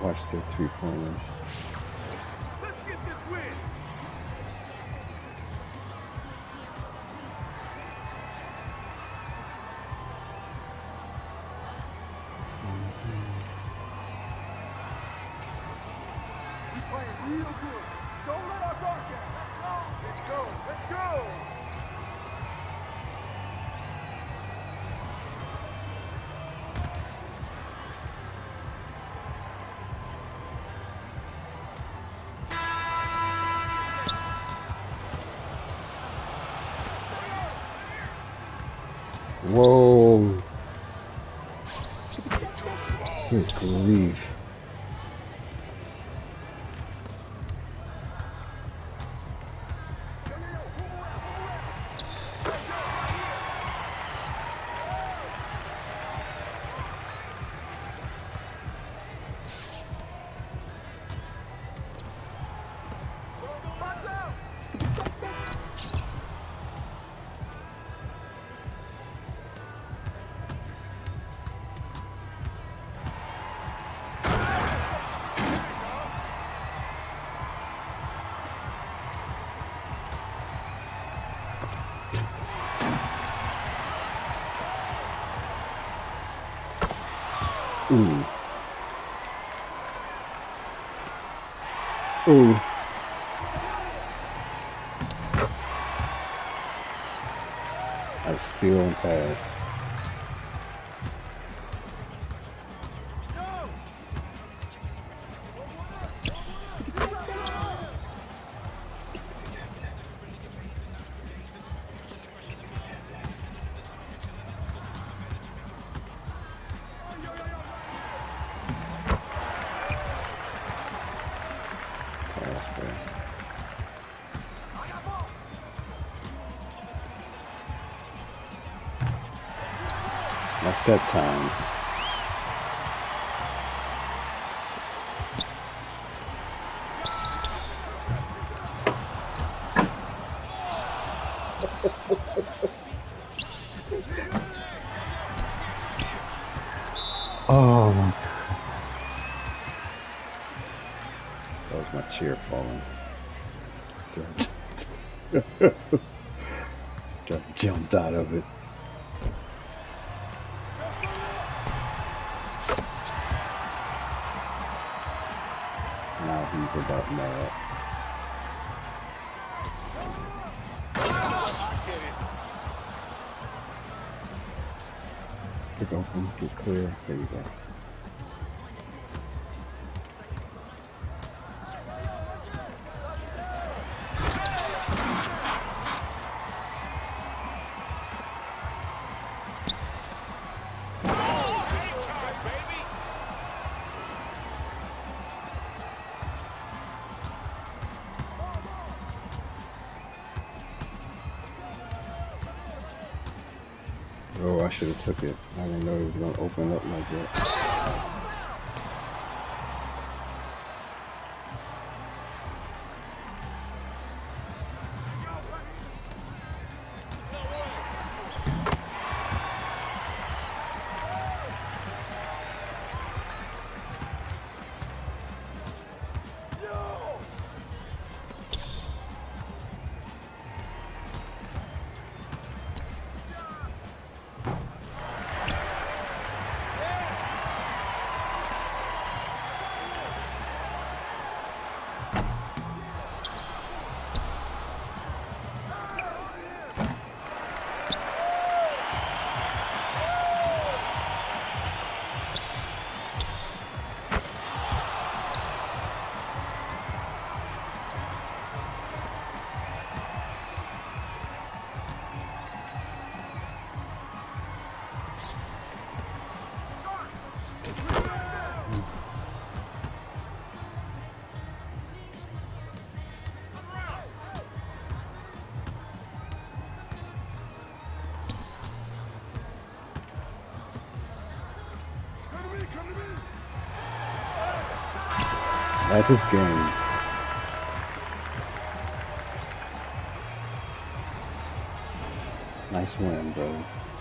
watch their 3-pointers. Let's get this win. You playing real good. Don't let our guard down. Let's go. Let's go. Whoa! Good grief. Ooh. Ooh. I steal and pass. Not that time. Oh my God. That was my chair falling. Just jumped out of it. Now he's about mad. Get open, get clear. There you go. Oh, I should have took it. I didn't know it was going to open up like that. At this game. Nice win, bros.